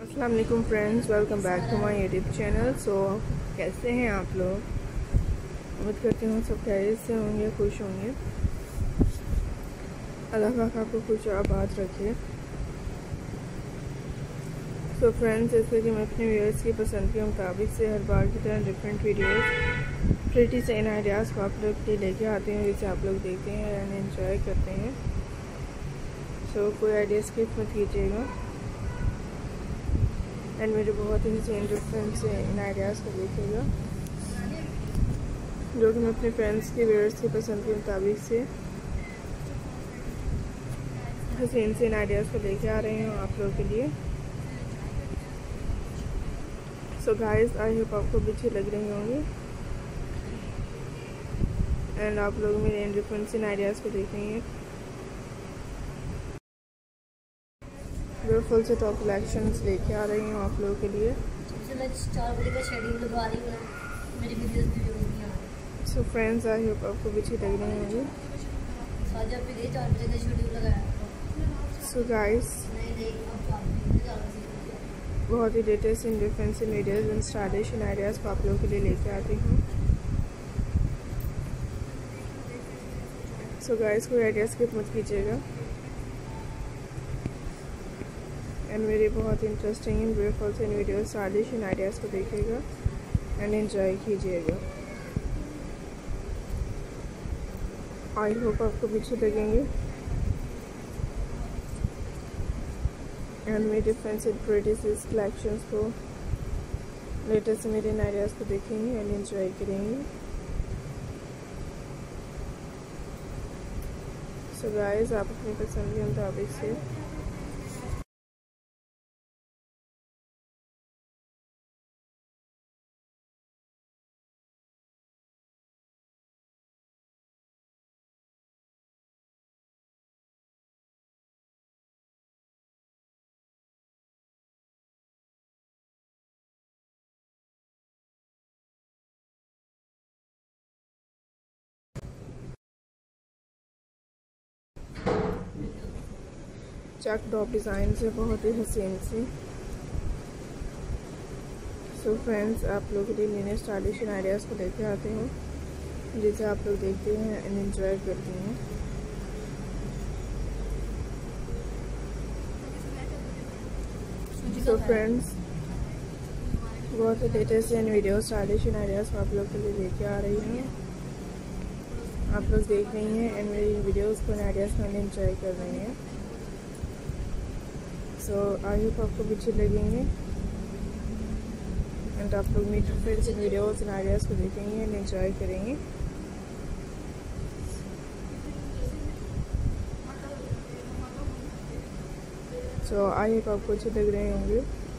अस्सलाम वालेकुम friends, welcome back to my YouTube channel. So कैसे हैं आप लोग? उम्मीद करती हूँ सब खैरियत से होंगे, खुश होंगे। अल्लाह पाक आपको खुश और आबाद रखे। सो फ्रेंड्स, जैसे कि मैं अपने व्यूअर्स की पसंद के मुताबिक से हर बार की तरह डिफरेंट वीडियोस प्रिटी से इन आइडियाज़ को आप लोग के लेके आते हैं, जिसे आप लोग देखते हैं एंड एंजॉय करते हैं। सो कोई आइडिया स्किप मत कीजिएगा एंड मेरे बहुत ही हसीन डिफरेंट से इन आइडियाज़ को देखिएगा, जो कि मैं अपने फ्रेंड्स की व्यूअर्स की पसंद के मुताबिक से हसीन से इन आइडियाज़ को लेके आ रही हूँ आप लोगों के लिए। सो गाइस, आई होप आपको भी अच्छी लग रही होंगी एंड आप लोग मेरे इन डिफरेंट इन आइडियाज़ को देख रही हैं। ब्यूटीफुल से टॉप कलेक्शंस लेके आ रही हूँ आप लोगों के लिए। मैं 4 बजे का शेड्यूल लगा रही हूँ, मेरी वीडियोस भी नहीं आ रही। सो फ्रेंड्स, आई होप आपको भी अच्छी लग रही होंगी। आज आप भी 4 बजे का शेड्यूल लगाया। सो गाइस, बहुत ही लेटेस्ट इन डिफरेंट इन वीडियोस एंड स्टाइलिश इन आइडियाज़ को आप लोगों के लिए लेके आती हूँ। सो गाइस, कोई आइडिया स्किप मत कीजिएगा एंड मेरे बहुत इंटरेस्टिंग एंड ब्यूटीफुल से इन वीडियो स्टाइलिश इन आइडियाज़ को देखिएगा एंड एंजॉय कीजिएगा। आई होप आपको भी अच्छे लगेंगे एंड मेरे डिफरेंट एंड प्रिटीज कलेक्शंस को लेटेस्ट मेरे इन आइडियाज़ को देखेंगे एंड एंजॉय करेंगे। सो गाइस, आप अपनी पसंद के मुताबिक से चेक टॉप डिज़ाइन से बहुत ही हसीन सी। सो फ्रेंड्स, आप लोग के लिए मैंने स्टाइलिश आइडियाज़ को लेके आते हैं, जिसे आप लोग देखते हैं एंड एंजॉय करते हैं। सो फ्रेंड्स, बहुत ही लेटेस्ट इन वीडियो स्टाइलिश आइडियाज़ आप लोग के लिए लेके आ रही हैं। आप लोग देख रही हैं एंड मेरी वीडियोज़ को आइडियाज़ को एंजॉय कर रही हैं। सो आई होप आपको भी अच्छे लगेंगे एंड आप लोग मेरी फ्रेंड्स इन वीडियोज़ एंड आइडियाज़ को देखेंगे एंड एंजॉय करेंगे। सो आई होप आपको अच्छे लग रहे होंगे।